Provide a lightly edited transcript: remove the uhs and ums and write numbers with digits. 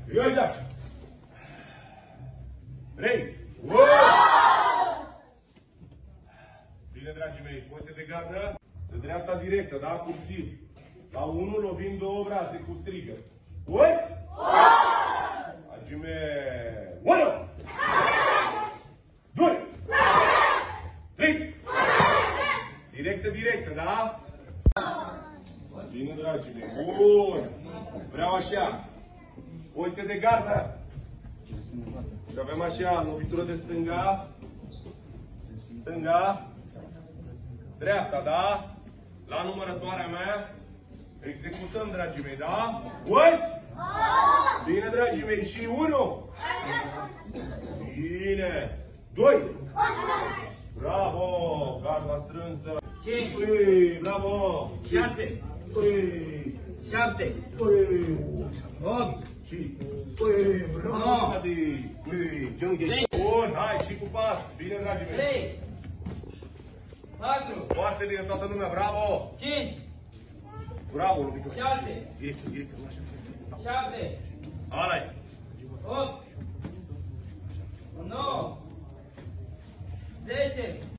Ia uitați! 3! Bine, dragii mei, pose de gardă, de dreapta directă, da? Cursiv. La 1 lovim 2 brațe cu strigă. Uiți? Dragii mei, 1! 2! 3! Directă, da? Bine, dragii mei. Bun! Vreau așa. Pose de gardă. Și avem așa, lovitură de stânga. Stânga. Dreapta, da? La numărătoarea mea. Executăm, dragii mei, da? Uiți? Bine, dragii mei. Și 1. Bine. 2. Bravo! Garda strânsă. 5. Bravo! 6. 7. 8. Și... Bravo, Adi! Bun, hai, și cu pas. Bine, dragii mei. 3. 4. Foarte bine, toată lumea, bravo! 5. Bravo, lovitură. 6. Direct, așa. 7. Alai. 8. 9. 10.